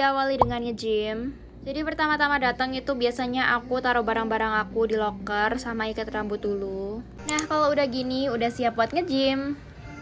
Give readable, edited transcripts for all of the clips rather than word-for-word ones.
diawali dengan nge-gym. Jadi pertama-tama datang itu biasanya aku taruh barang-barang aku di locker sama ikat rambut dulu. Nah, kalau udah gini, udah siap buat nge-gym.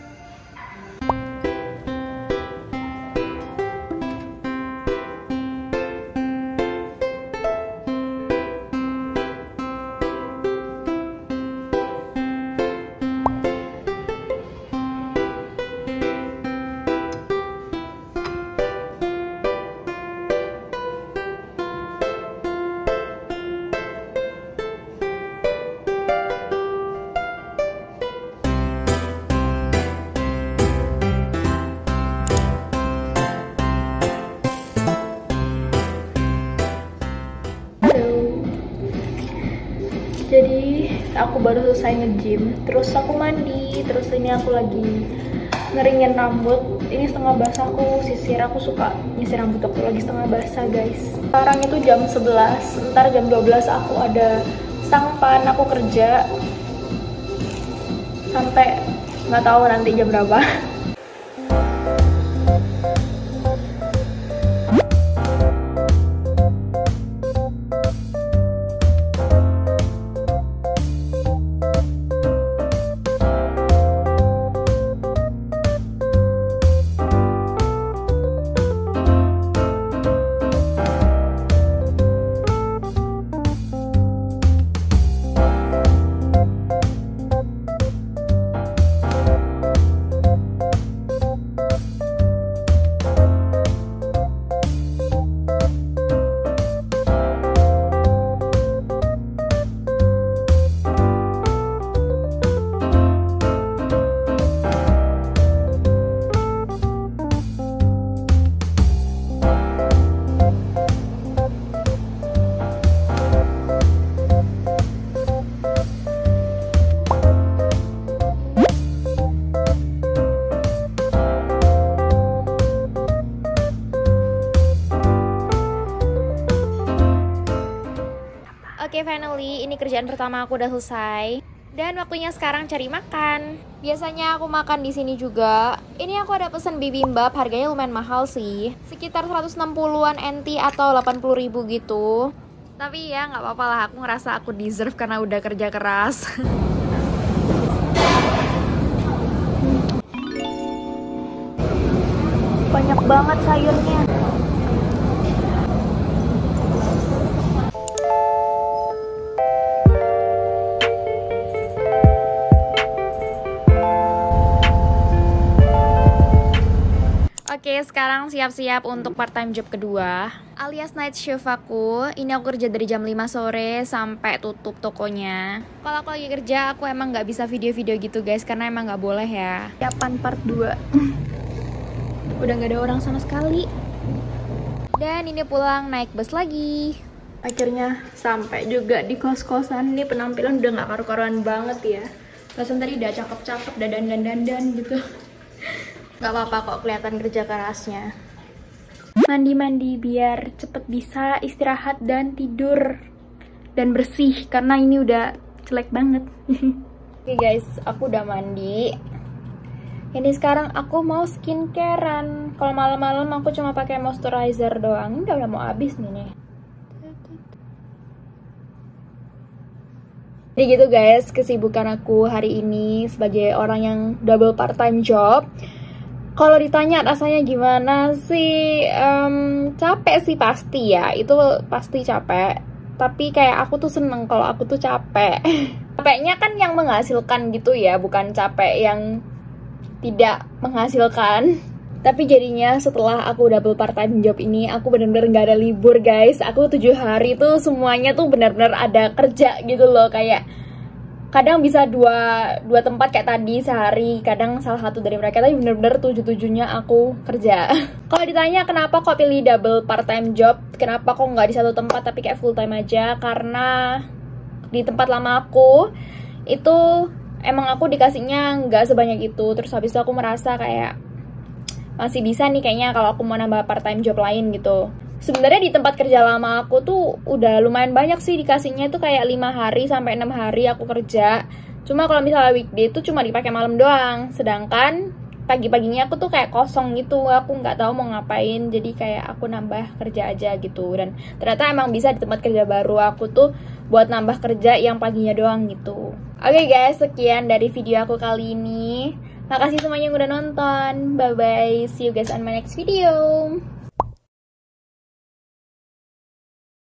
Jadi aku baru selesai nge-gym, terus aku mandi, terus ini aku lagi ngeringin rambut. Ini setengah basah, aku sisir, aku suka nyisir rambut aku lagi setengah basah guys. Sekarang itu jam 11, ntar jam 12 aku ada sangpan, aku kerja sampai nggak tahu nanti jam berapa. Oke, finally, ini kerjaan pertama aku udah selesai. Dan waktunya sekarang cari makan. Biasanya aku makan di sini juga. Ini aku ada pesen bibimbap, harganya lumayan mahal sih. Sekitar 160-an NT atau 80.000 gitu. Tapi ya nggak apa-apa lah, aku ngerasa aku deserve karena udah kerja keras. Banyak banget sayurnya. Oke, sekarang siap-siap untuk part-time job kedua, alias night shift aku. Ini aku kerja dari jam 5 sore sampai tutup tokonya. Kalau aku lagi kerja, aku emang nggak bisa video-video gitu guys, karena emang nggak boleh ya. Siapan part 2. Udah nggak ada orang sama sekali. Dan ini pulang naik bus lagi. Akhirnya sampai juga di kos-kosan. Ini penampilan udah nggak karu-karuan banget ya. Perasaan tadi udah cakep-cakep, dandan-dandan gitu. Gak apa-apa kok, kelihatan kerja kerasnya. Mandi-mandi biar cepet bisa istirahat dan tidur dan bersih, karena ini udah jelek banget. Oke guys, aku udah mandi. Ini sekarang aku mau skincarean. Kalau malam-malam aku cuma pakai moisturizer doang. Ini udah mau habis nih. Jadi gitu guys, kesibukan aku hari ini sebagai orang yang double part-time job. Kalau ditanya rasanya gimana sih, capek sih pasti ya, itu pasti capek. Tapi kayak aku tuh seneng kalau aku tuh capek. Capeknya kan yang menghasilkan gitu ya, bukan capek yang tidak menghasilkan. Tapi jadinya setelah aku double part-time job ini, aku bener-bener gak ada libur guys. Aku 7 hari tuh semuanya tuh bener-bener ada kerja gitu loh, kayak kadang bisa dua tempat kayak tadi sehari, kadang salah satu dari mereka, tapi bener-bener 7-7-nya aku kerja. Kalau ditanya kenapa kok pilih double part-time job, kenapa kok nggak di satu tempat tapi kayak full time aja, karena di tempat lama aku itu emang aku dikasihnya nggak sebanyak itu. Terus habis itu aku merasa kayak masih bisa nih kayaknya kalau aku mau nambah part-time job lain gitu. Sebenarnya di tempat kerja lama aku tuh udah lumayan banyak sih dikasihnya tuh, kayak 5 hari sampai 6 hari aku kerja. Cuma kalau misalnya weekday tuh cuma dipakai malam doang. Sedangkan pagi-paginya aku tuh kayak kosong gitu, aku nggak tahu mau ngapain, jadi kayak aku nambah kerja aja gitu. Dan ternyata emang bisa di tempat kerja baru aku tuh buat nambah kerja yang paginya doang gitu. Oke guys, sekian dari video aku kali ini. Makasih semuanya yang udah nonton. Bye bye, see you guys on my next video.